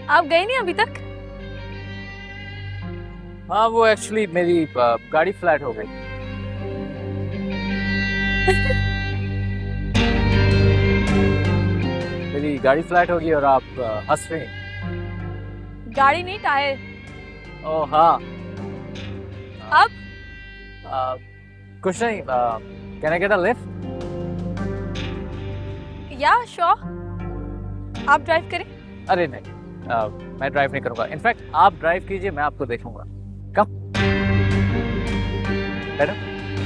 आप गए नहीं अभी तक? हाँ, वो एक्चुअली मेरी गाड़ी फ्लैट हो गई। मेरी गाड़ी फ्लैट होगी और आप हंस रहे हैं। गाड़ी नहीं, टायर। ओह हाँ। अब कुछ नहीं। Can I get a lift? या श्योर, आप ड्राइव करें। अरे नहीं, मैं ड्राइव नहीं करूंगा। इनफैक्ट आप ड्राइव कीजिए, मैं आपको देखूंगा। कम बैठो।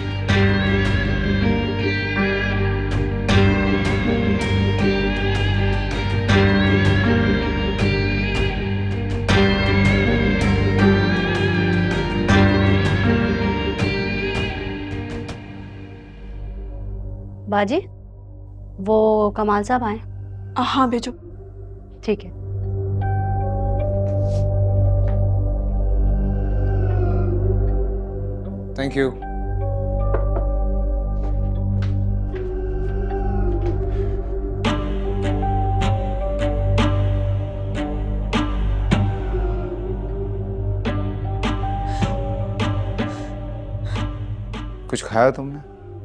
बाजी, वो कमाल साहब आए? हाँ भेजो। ठीक है। Thank you. कुछ खाया तुमने?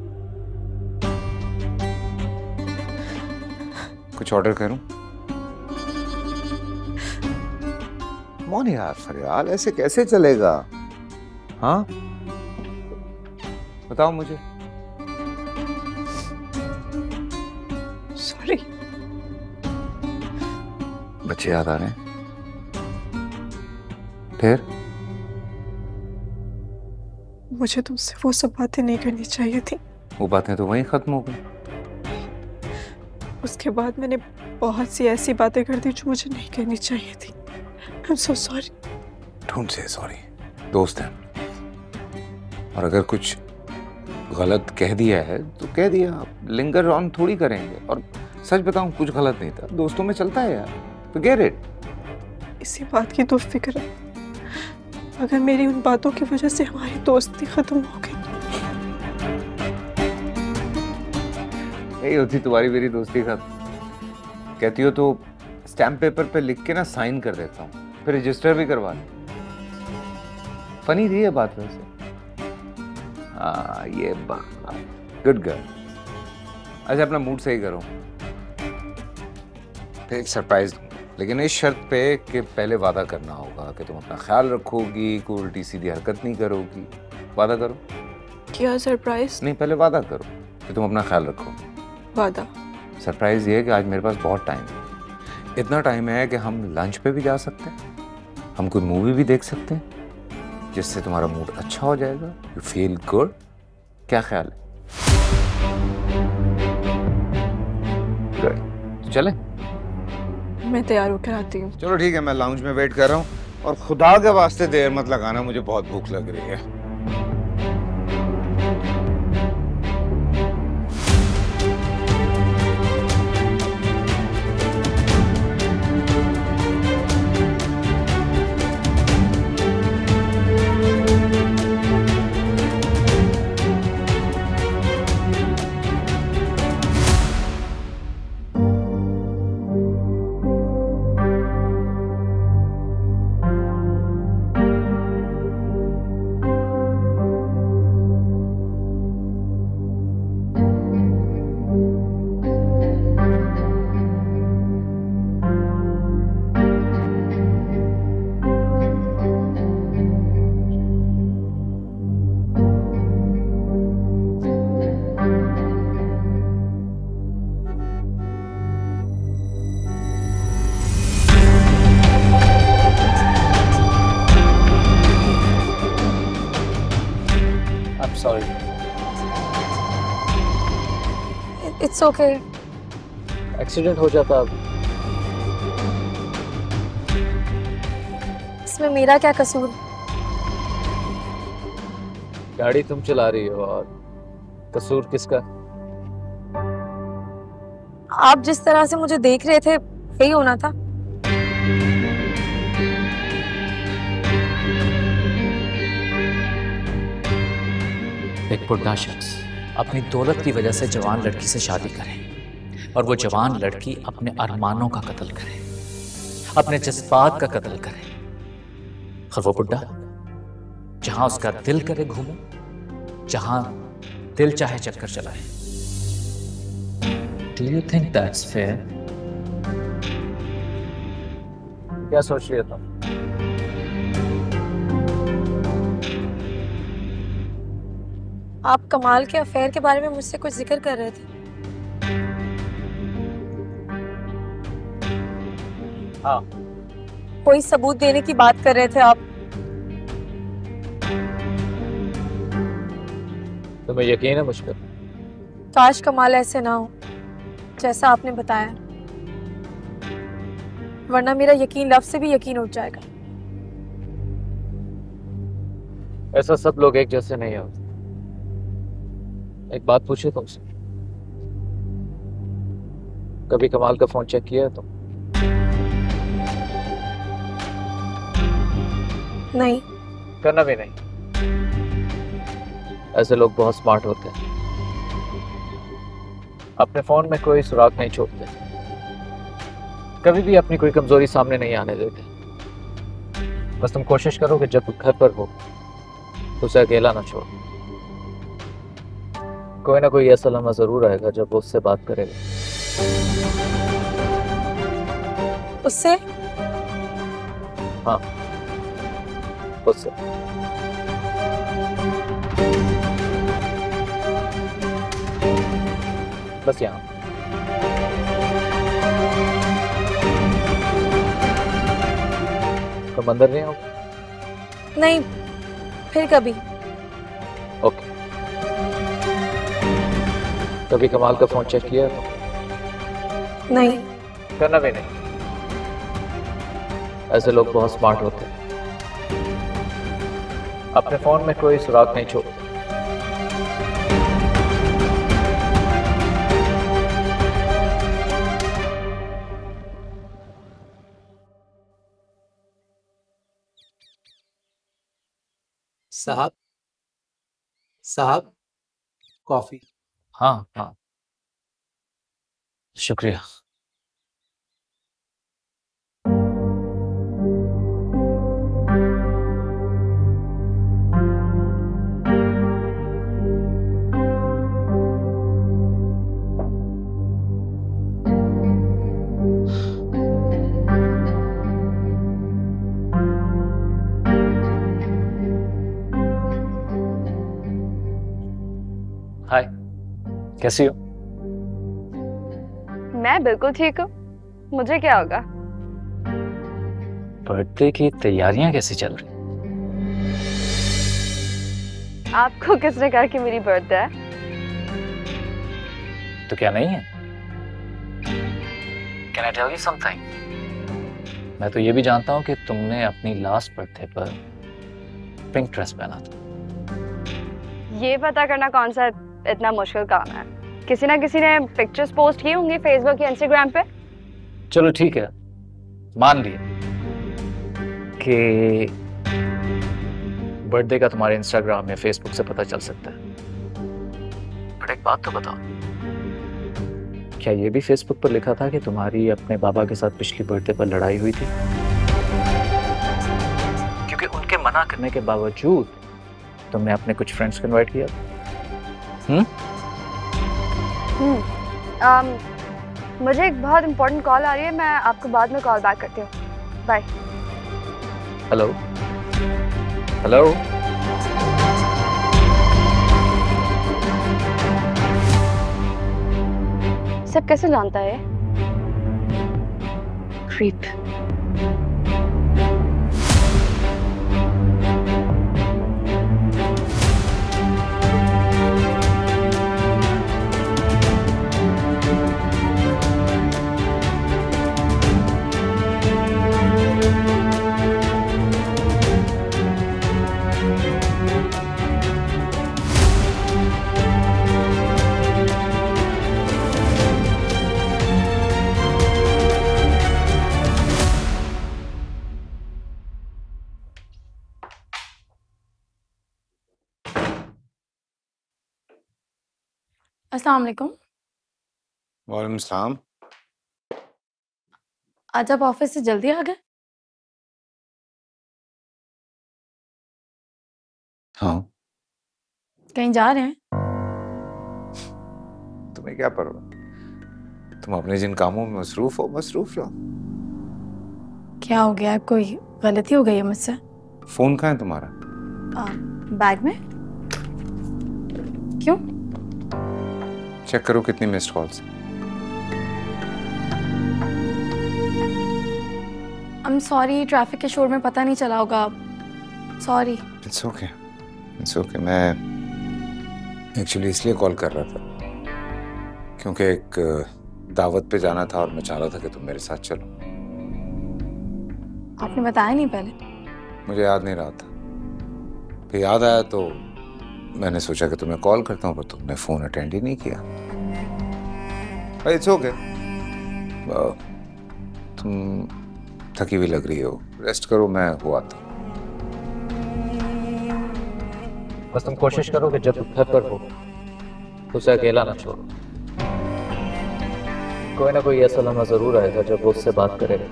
कुछ ऑर्डर करूं? कौन यार फरियाल, ऐसे कैसे चलेगा? हाँ बताओ मुझे। सॉरी। बच्चे याद आ रहे हैं? फिर मुझे तुमसे वो सब बातें नहीं करनी चाहिए थी। वो बातें तो वहीं खत्म हो गई। उसके बाद मैंने बहुत सी ऐसी बातें कर दी जो मुझे नहीं करनी चाहिए थी। I'm so sorry. Don't say sorry. दोस्त हैं, और अगर कुछ गलत कह दिया है तो कह दिया, लिंगर ऑन थोड़ी करेंगे। और सच बताऊं, कुछ गलत नहीं था, दोस्तों में चलता है यार। Forget it. इसी बात की तो फिक्र है, अगर मेरी उन बातों की वजह से हमारी दोस्ती खत्म हो गई। यही होती तुम्हारी मेरी दोस्ती खत्म। कहती हो तो स्टैम्प पेपर पे लिख के ना साइन कर देता हूँ, फिर रजिस्टर भी करवा दे। फनी थी ये बात वैसे। हाँ ये बात, गुड गर्ल। अच्छा अपना मूड सही करो, फिर एक सरप्राइज दूंगा, लेकिन इस शर्त पे कि पहले वादा करना होगा कि तुम अपना ख्याल रखोगी, कोई उल्टी सीधी हरकत नहीं करोगी। वादा करो। क्या सरप्राइज? नहीं, पहले वादा करो कि तुम अपना ख्याल रखोगी। वादा। सरप्राइज ये है कि आज मेरे पास बहुत टाइम है। इतना टाइम है कि हम लंच पे भी जा सकते हैं, हम कोई मूवी भी देख सकते हैं, जिससे तुम्हारा मूड अच्छा हो जाएगा। You feel good. क्या ख्याल है? गुड, तो चले? मैं तैयार होकर आती हूँ। चलो ठीक है, मैं लाउंज में वेट कर रहा हूँ। और खुदा के वास्ते देर मत लगाना, मुझे बहुत भूख लग रही है। सॉरी। It's okay. एक्सीडेंट हो जाता। इसमें मेरा क्या कसूर? गाड़ी तुम चला रही हो और कसूर किसका? आप जिस तरह से मुझे देख रहे थे यही होना था। एक बुढ़ा शख्स अपनी दौलत की वजह से जवान लड़की से शादी करे और वो जवान लड़की अपने अरमानों का कत्ल करे। अपने जज्बात का कत्ल करे, और वो बुड्ढा जहां उसका दिल करे घूमे, जहां दिल चाहे चक्कर चलाए। Do you think that's fair? क्या सोच रही हो तुम? आप कमाल के अफेयर के बारे में मुझसे कुछ जिक्र कर रहे थे। हाँ, कोई सबूत देने की बात कर रहे थे आप। तुम्हें यकीन है मुझ पर? काश कमाल ऐसे ना हो जैसा आपने बताया, वरना मेरा यकीन लफ्ज़ से भी यकीन उठ जाएगा। ऐसा सब लोग एक जैसे नहीं होते। एक बात पूछे तुमसे, कभी कमाल का फोन चेक किया है तुम? नहीं। करना भी नहीं। ऐसे लोग बहुत स्मार्ट होते हैं, अपने फोन में कोई सुराग नहीं छोड़ते, कभी भी अपनी कोई कमजोरी सामने नहीं आने देते। बस तुम कोशिश करो कि जब घर पर हो तो उसे अकेला ना छोड़ो। कोई ना कोई ऐसा लम्हा जरूर आएगा जब वो उससे बात करेगा। उससे? हाँ, उससे। बस यहाँ। तुम अंदर नहीं हो? नहीं, फिर कभी। ओके। कभी कमाल का फोन चेक किया है? नहीं। करना भी नहीं। ऐसे लोग बहुत स्मार्ट होते हैं, अपने फोन में कोई सुराग नहीं छोड़ते। साहब, साहब, कॉफी। हाँ हाँ, शुक्रिया। हाय, कैसी हो? मैं बिल्कुल ठीक हूँ। मुझे क्या होगा? बर्थडे की तैयारियां कैसी चल रही? आपको किसने कहा कि मेरी बर्थडे है? तो क्या नहीं है? Can I tell you something? मैं तो ये भी जानता हूँ कि तुमने अपनी लास्ट बर्थडे पर पिंक ड्रेस पहना था। ये पता करना कौन सा इतना मुश्किल काम है? किसी ना किसी ने पिक्चर्स पोस्ट की होंगी फेसबुक या इंस्टाग्राम पे। चलो ठीक है, मान लिया कि बर्थडे का तुम्हारे इंस्टाग्राम या फेसबुक से पता चल सकता है, बट एक बात तो बताओ, क्या ये भी फेसबुक पर लिखा था कि तुम्हारी अपने बाबा के साथ पिछली बर्थडे पर लड़ाई हुई थी? क्योंकि उनके मना करने के बावजूद तुमने अपने कुछ फ्रेंड्स को इनवाइट किया। मुझे एक बहुत इंपॉर्टेंट कॉल आ रही है, मैं आपको बाद में कॉल बैक करती हूँ। बाय। हेलो हेलो, सब कैसे जानता है? क्रीप। अस्सलाम वालेकुम। वालेकुम सलाम। आज आप ऑफिस से जल्दी आ गए? हाँ, कहीं जा रहे हैं? तुम्हें क्या परवाह, तुम अपने जिन कामों में मसरूफ हो मसरूफ रहो। क्या हो गया? कोई गलती हो गई है मुझसे? फोन कहाँ है तुम्हारा? बैग में। क्यों? चेक करो कितनी missed calls. I am sorry, traffic के शोर में पता नहीं चला होगा। Sorry. It's okay, it's okay. मैं एक्चुअली इसलिए कॉल कर रहा था क्योंकि एक दावत पे जाना था और मैं चाह रहा था कि तुम मेरे साथ चलो। आपने बताया नहीं पहले? मुझे याद नहीं रहा था, फिर याद आया तो मैंने सोचा कि तुम्हें कॉल करता हूँ, पर तुमने फोन अटेंड ही नहीं किया। इट्स ओके, तुम थकी हुई लग रही हो, रेस्ट करो, मैं हो आता हूँ। बस तुम कोशिश करो कि जब तुम घर पर हो तो उसे अकेला ना छोड़ो। कोई ना कोई ऐसा लम्हा जरूर आएगा जब वो उससे बात करेगा।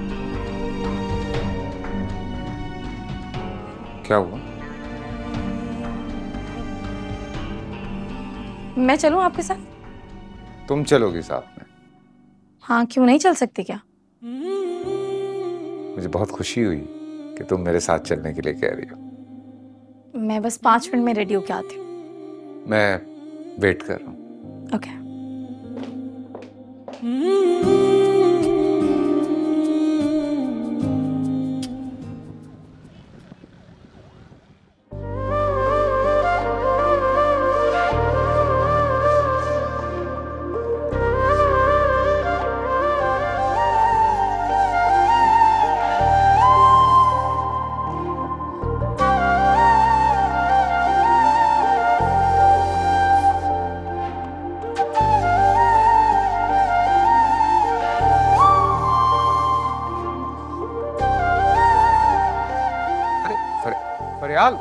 क्या हुआ? मैं चलूं आपके साथ? तुम चलोगी साथ में? हाँ, क्यों नहीं चल सकती क्या? मुझे बहुत खुशी हुई कि तुम मेरे साथ चलने के लिए कह रही हो। मैं बस 5 मिनट में रेडी होके आती हूँ। मैं वेट कर रहा हूँ। Okay. Faryal,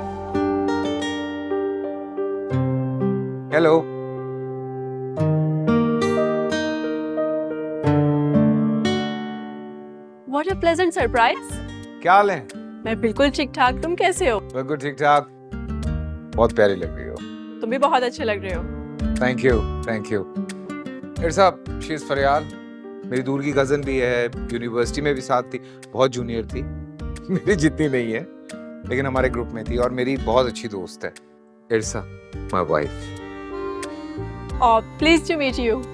hello. What a pleasant surprise. क्या हाल है? मैं बिल्कुल ठीक ठाक, तुम कैसे हो? बिल्कुल ठीक ठाक। बहुत प्यारी लग रही हो। तुम भी बहुत अच्छे लग रहे हो। Thank you, thank you. साहब, शी इज फरियाल, मेरी दूर की कजन भी है, यूनिवर्सिटी में भी साथ थी, बहुत जूनियर थी, मेरी जितनी नहीं है लेकिन हमारे ग्रुप में थी, और मेरी बहुत अच्छी दोस्त है। Irsa, my wife. Oh, pleased to meet you.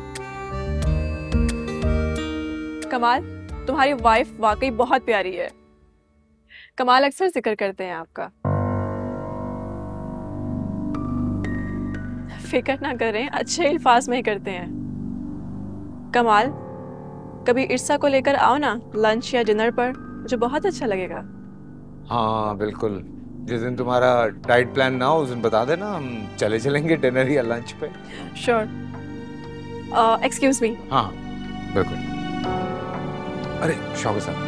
कमाल, तुम्हारी वाइफ वाकई बहुत प्यारी है। कमाल अक्सर जिक्र करते हैं आपका। फिक्र ना करें, अच्छे अल्फाज में ही करते हैं। कमाल, कभी इरसा को लेकर आओ ना लंच या डिनर पर, मुझे बहुत अच्छा लगेगा। हाँ बिल्कुल, जिस दिन तुम्हारा टाइट प्लान ना हो उस दिन बता देना, हम चले चलेंगे डिनर या लंच पे। श्योर। Excuse me. हाँ बिल्कुल। अरे शौकत साहब,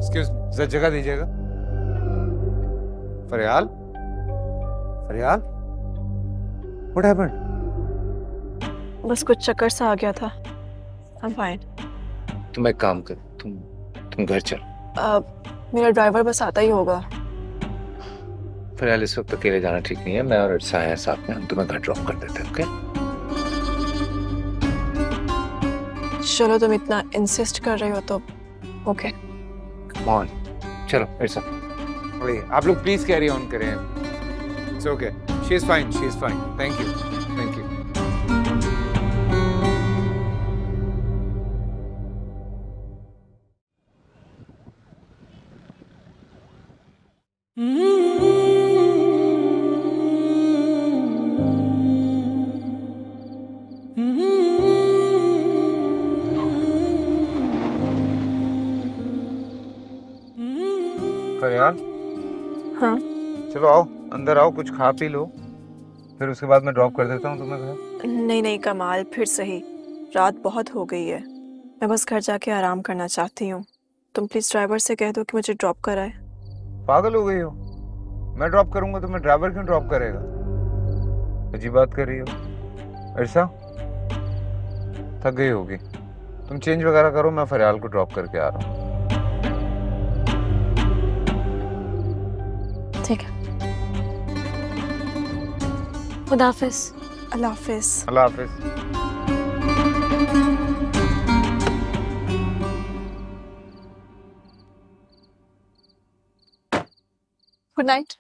एक्सक्यूज, जरा जगह दीजिएगा। Faryal, Faryal, what happened? बस कुछ चक्कर सा आ गया था। I'm fine. तुम एक काम कर, तुम घर चल। मेरा ड्राइवर बस आता ही होगा। फरियाल, इस वक्त अकेले जाना ठीक नहीं है। मैं और इरसा हैं साथ में, हम तुम्हें घर ड्रॉप कर देते हैं, ओके? चलो तुम इतना इंसिस्ट कर रहे हो तो ओके। कम ऑन, चलो इरसा। आप लोग प्लीज कैरी ऑन करें। It's okay, she is fine, she is fine. Thank you, thank you. Faryal, हाँ चलो आओ, अंदर आओ, कुछ खा पी लो, फिर उसके बाद मैं ड्रॉप कर देता हूँ तुम्हें घर। नहीं नहीं कमाल, फिर सही, रात बहुत हो गई है। मैं बस घर जाके आराम करना चाहती हूँ। तुम प्लीज ड्राइवर से कह दो कि मुझे ड्रॉप कराए। पागल हो गई हो? मैं ड्रॉप करूंगा तो मैं ड्राइवर क्यों ड्रॉप करेगा? अजीब बात कर रही हो। इरसा, थक गई होगी, तुम चेंज वगैरह करो, मैं फरियाल को ड्रॉप करके आ रहा हूँ। ठीक है, खुदा हाफिज। अल्लाह हाफिज। अल्लाह हाफिज। Good night.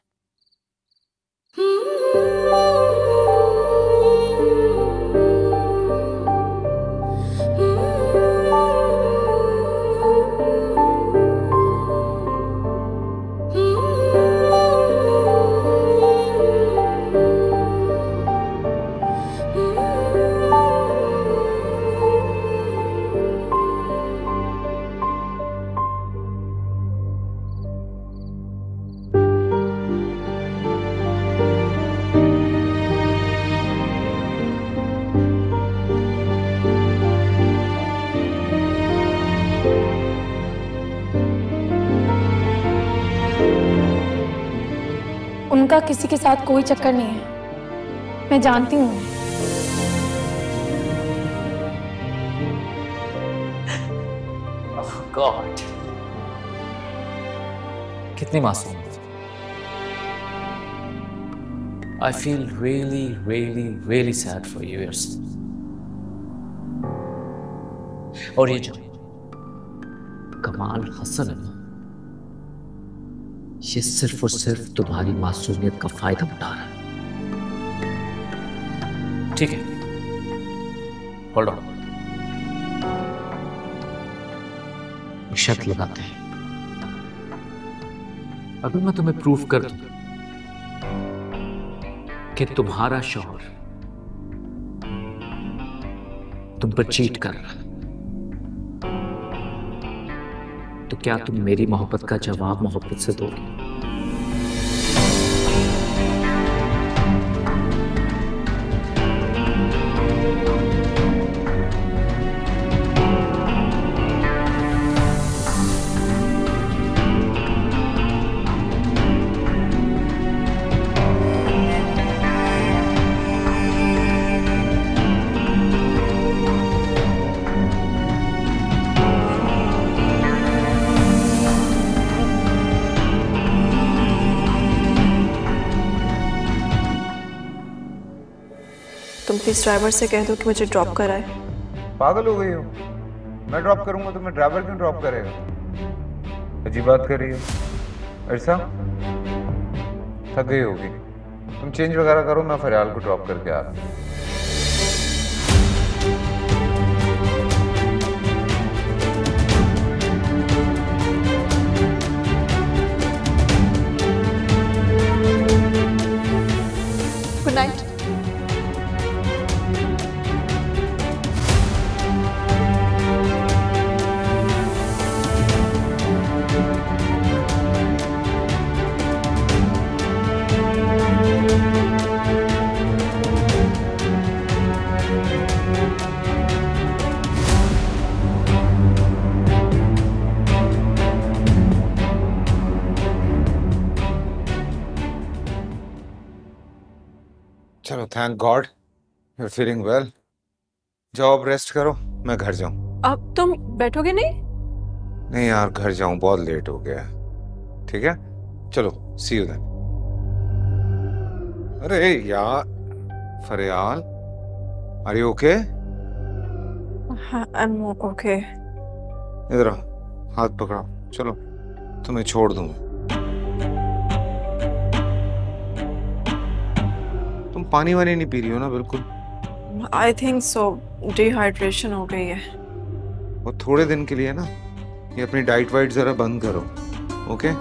उनका किसी के साथ कोई चक्कर नहीं है, मैं जानती हूँ। ओह गॉड, कितनी मासूम। I feel really, really, really sad for you, Irsa. और ये जो कमाल हसन है ना, ये सिर्फ और सिर्फ तुम्हारी मासूमियत का फायदा उठा रहा है। ठीक है, होल्ड ऑन, एक शर्त लगाते हैं। अगर मैं तुम्हें प्रूफ कर दूं कि तुम्हारा शौहर तुम पर चीट कर रहा है, तो क्या तुम मेरी मोहब्बत का जवाब मोहब्बत से दोगे? तुम प्लीज ड्राइवर से कह दो कि मुझे ड्रॉप कराए। पागल हो गई हो? मैं ड्रॉप करूंगा तो मैं ड्राइवर क्यों ड्रॉप करेगा? अजीब बात कर रही हो। इरसा, थक गई होगी, तुम चेंज वगैरह करो, मैं फरियाल को ड्रॉप करके आ रहा हूँ। Good night. चलो, thank God you are feeling well. जाओ अब रेस्ट करो, मैं घर जाऊं। अब तुम बैठोगे नहीं? नहीं यार, घर जाऊं, बहुत लेट हो गया। ठीक है, चलो, सी यू देन। अरे यार फरियाल, आर यू ओके? हाँ, आई एम ओके। इधर आओ, हाथ पकड़ो, चलो तुम्हें छोड़ दूंगा। तुम पानी वानी नहीं पी रही हो ना बिल्कुल? आई थिंक सो, डिहाइड्रेशन हो गई है। और थोड़े दिन के लिए ना ये अपनी डाइट वाइट जरा बंद करो, ओके?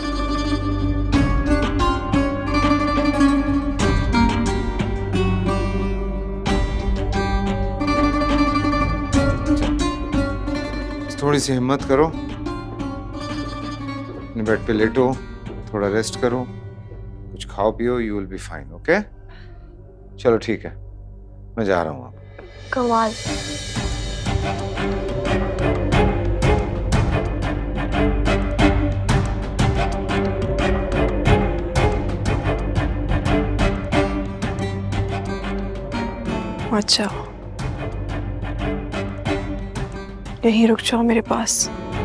थोड़ी सी हिम्मत करो, अपने बेड पे लेटो, थोड़ा रेस्ट करो, कुछ खाओ पियो, you will be fine, okay? चलो ठीक है, मैं जा रहा हूँ अब। कमाल, अच्छा, यहीं रुक जाओ मेरे पास।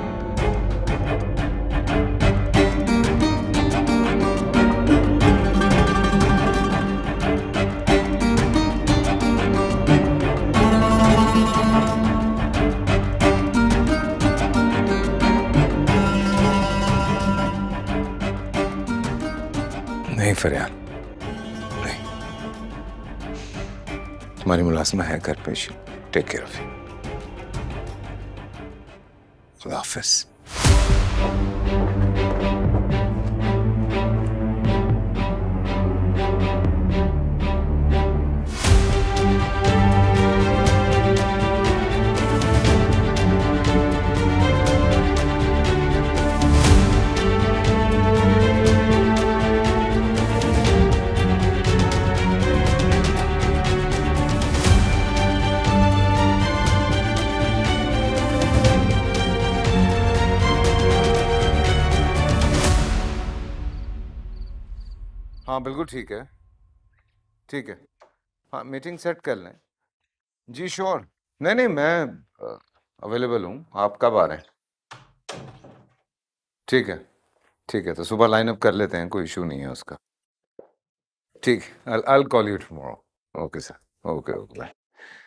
नहीं फरियाल, नहीं, तुम्हारी मुलाजमा है घर पे। Take care of you. खुदा हाफिज। हाँ बिल्कुल ठीक है, ठीक है। हाँ मीटिंग सेट कर लें। जी श्योर, नहीं नहीं मैं अवेलेबल हूँ। आप कब आ रहे हैं? ठीक है, ठीक है, तो सुबह लाइन अप कर लेते हैं, कोई इशू नहीं है उसका। ठीक, I'll call you tomorrow. Okay sir, okay okay bye.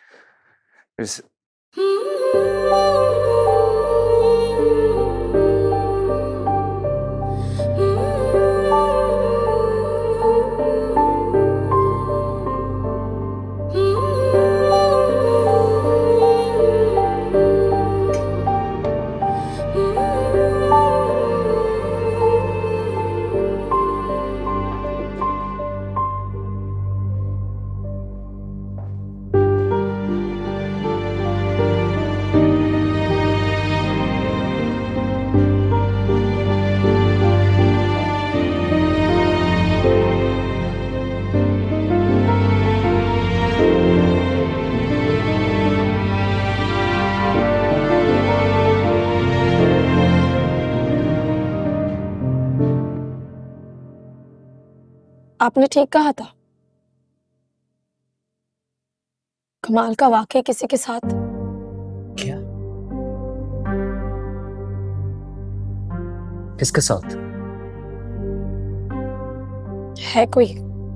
आपने ठीक कहा था। कमाल का वाकई किसी के साथ क्या? किसके साथ? है कोई।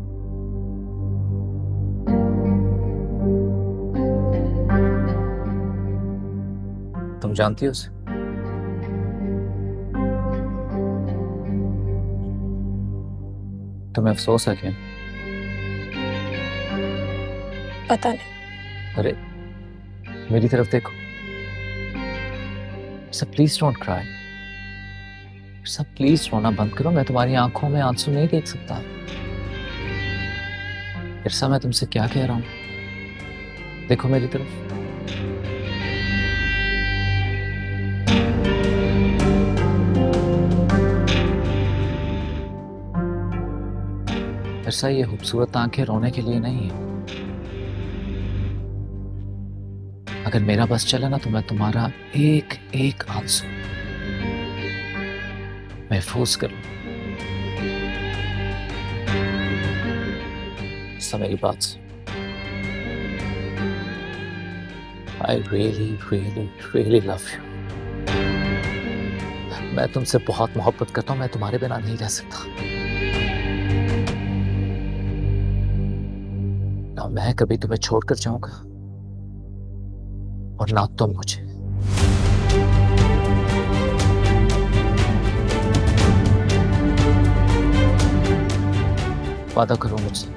तुम जानती हो उसे? तुम्हें अफसोस है क्या? पता नहीं। अरे मेरी तरफ देखो। सब प्लीज डोंट क्राई। सब प्लीज रोना बंद करो। मैं तुम्हारी आंखों में आंसू नहीं देख सकता। इरसा, मैं तुमसे क्या कह रहा हूं? देखो मेरी तरफ। इरसा, ये खूबसूरत आंखें रोने के लिए नहीं है। अगर मेरा बस चले ना तो मैं तुम्हारा एक एक आंसू महफूज करूं। इर्सा मेरी बात से। I really, really, really love you. मैं तुमसे बहुत मोहब्बत करता हूँ, मैं तुम्हारे बिना नहीं रह सकता। ना मैं कभी तुम्हें छोड़कर जाऊंगा और ना तुम मुझे। वादा करो मुझसे।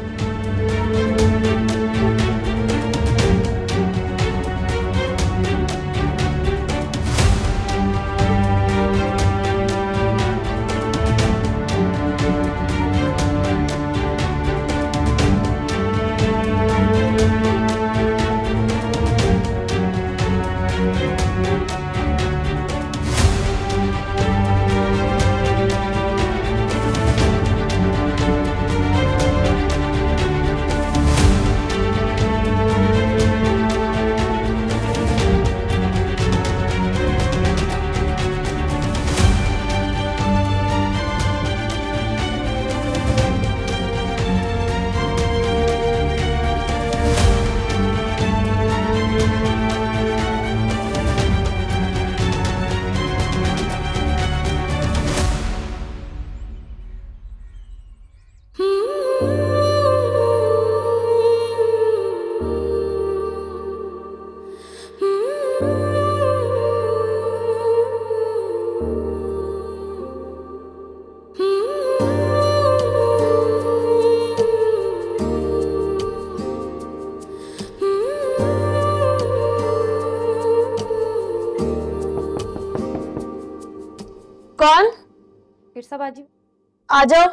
कौन? इर्सा बाजी। आ जाओ।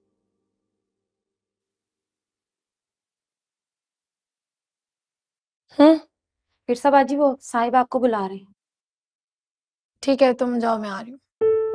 इर्सा बाजी, वो साहिब आपको बुला रहे हैं। ठीक है, तुम जाओ, मैं आ रही हूँ।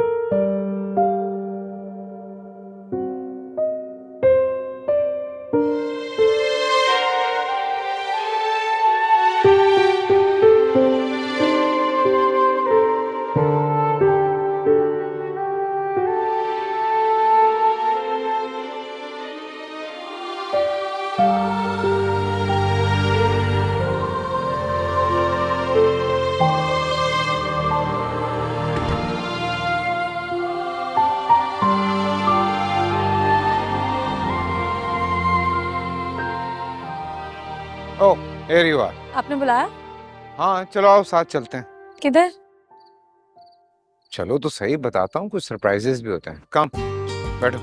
ओह, here you are. आपने बुलाया? हाँ, चलो आओ साथ चलते हैं। किधर? चलो तो सही, बताता हूँ, कुछ सरप्राइजेस भी होते हैं। कम बैठो।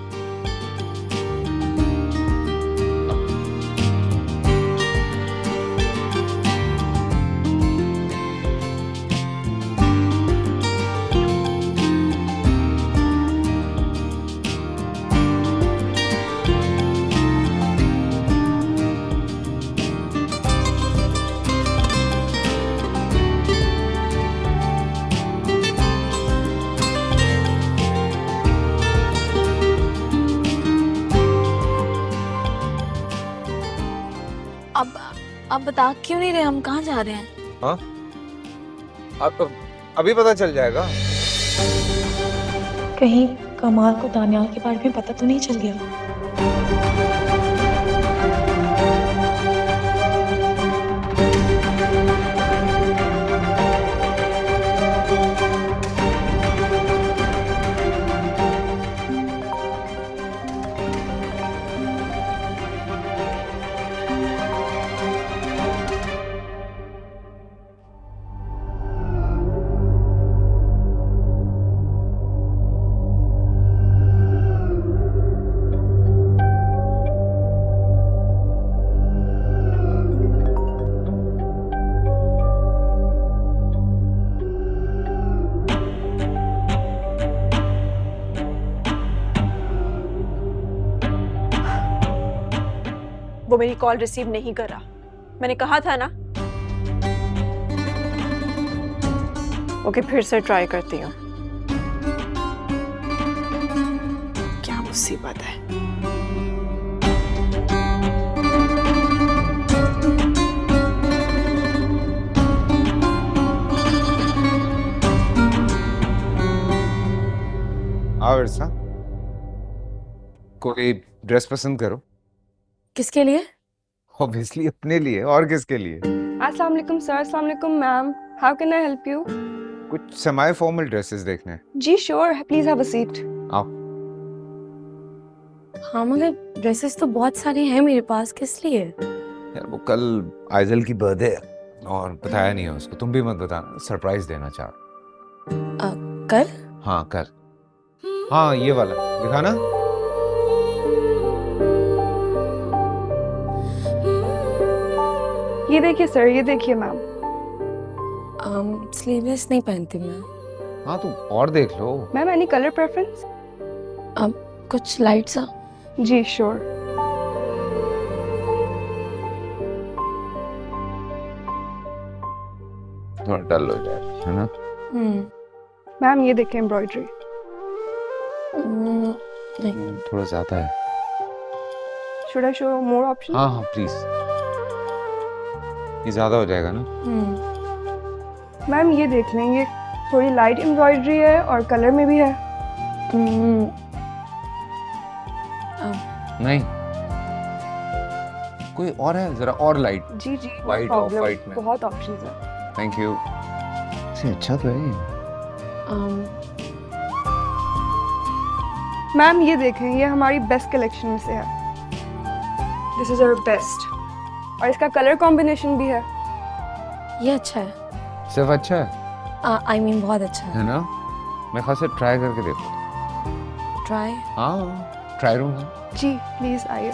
अब बता क्यों नहीं रहे, हम कहाँ जा रहे हैं? हाँ, अब अभी पता चल जाएगा। कहीं कमाल को दानियाल के बारे में पता तो नहीं चल गया? वो मेरी कॉल रिसीव नहीं करा। मैंने कहा था ना। ओके, फिर से ट्राई करती हूँ। क्या मुसीबत है। आओ इरसा, कोई ड्रेस पसंद करो। किसके लिए? ऑब्वियसली अपने लिए, और किसके लिए? अस्सलाम वालेकुम सर, अस्सलाम वालेकुम ma'am, how can I help you? कुछ सेमी फॉर्मल ड्रेसेस देखने हैं। जी sure, please have a seat. आओ। हाँ मगर ड्रेसेस तो बहुत सारे हैं मेरे पास, किस लिए? यार वो कल आइजल की बर्थडे है और बताया नहीं है उसको, तुम भी मत बताना, सरप्राइज देना चाह। कल? हाँ कल। हाँ ये वाला दिखाना। ये देखिए सर, ये देखिए मैम। स्लीवलेस नहीं पहनती मैं। हाँ तुम और देख लो। Ma'am any colour preference? कुछ लाइट सा। जी श्योर। थोड़ा डल हो जाए है ना। मैम ये देखिए एम्ब्रॉयडरी। नहीं। थोड़ा ज्यादा है। Should I show more option? हाँ हाँ प्लीज, ये ज्यादा हो जाएगा ना। मैम ये देख लें, ये थोड़ी लाइट एम्ब्रॉयडरी है और कलर में भी है। नहीं कोई और है, जरा और लाइट। जी जी, White, problem, off-white में। बहुत ऑप्शंस है। Thank you. अच्छा तो है ये। मैम ये देखें, ये हमारी बेस्ट कलेक्शन में से है। दिस इज आवर बेस्ट, और इसका कलर कॉम्बिनेशन भी है। ये अच्छा है। सिर्फ अच्छा है? आई मीन बहुत अच्छा है। है ना। मैं खास से ट्राई करके देखो। ट्राई? हाँ ट्राई रूम है। जी प्लीज आइए।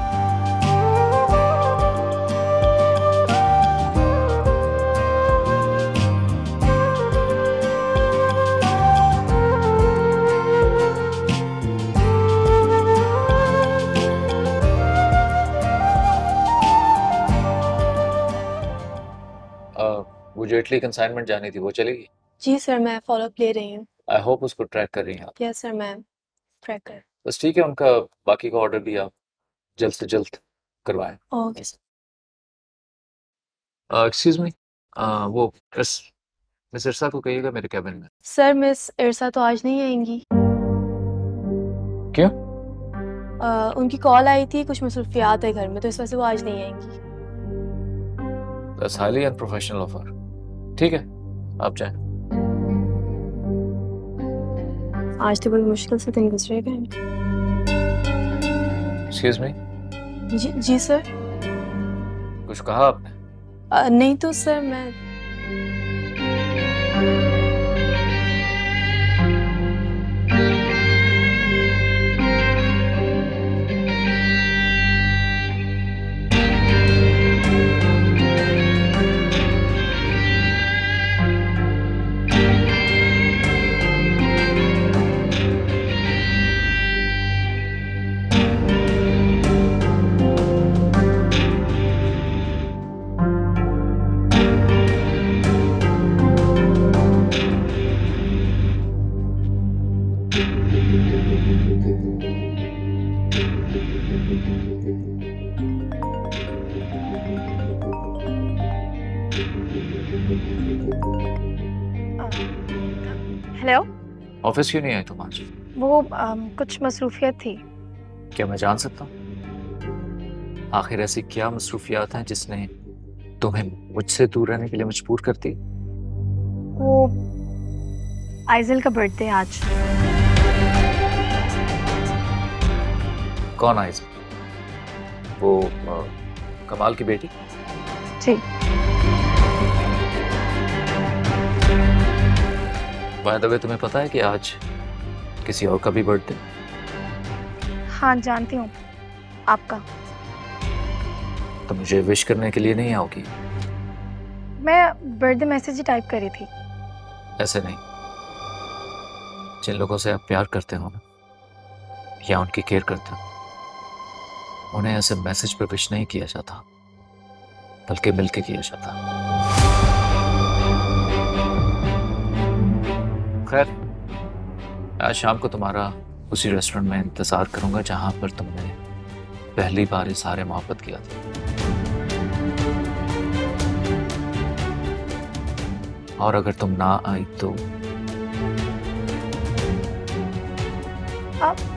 मुझे इटली कंसाइनमेंट जानी थी, वो चलेगी? जी सर, मैं फॉलोअप ले रही हूँ। आई होप उसको ट्रैक कर रही हैं आप। यस सर, मैं ट्रैक कर। बस ठीक है, उनका बाकी का ऑर्डर भी आप जल्द से जल्द करवाएं। Okay sir. एक्सक्यूज मी, वो मिस इरसा को कहिएगा मेरे कैबिन में। सर मिस इरसा तो आज नहीं आएंगी। क्यों? उनकी कॉल आई थी, कुछ मसरूफियात है घर में, तो इस वजह से वो आज नहीं आएंगी। That's highly unprofessional of her. ठीक है, आप जाएं। आज तो बड़ी मुश्किल से दिन गुजरेगा। एक्सक्यूज मी, जी सर। कुछ कहा आपने? नहीं तो सर, मैं हेलो। ऑफिस क्यों नहीं आए तुम आज? वो कुछ मसरूफियत थी। क्या मैं जान सकता हूँ आखिर ऐसी क्या मसरूफियात हैं जिसने तुम्हें मुझसे दूर रहने के लिए मजबूर कर दी? वो आइजल का बर्थडे आज। कौन आई? वो कमाल की बेटी? जी। बाय द वे, तुम्हें पता है कि आज किसी और का भी बर्थडे? हाँ जानती हूँ। आपका? तो मुझे विश करने के लिए नहीं आओगी? मैं बर्थडे मैसेज ही टाइप करी थी। ऐसे नहीं, जिन लोगों से आप प्यार करते हो ना, या उनकी केयर करते हो, उन्हें ऐसे मैसेज पर विश नहीं किया जाता, बल्कि मिलके किया जाता। खैर, आज शाम को तुम्हारा उसी रेस्टोरेंट में इंतजार करूंगा जहां पर तुमने पहली बार इज़हार मोहब्बत किया था। और अगर तुम ना आई तो आप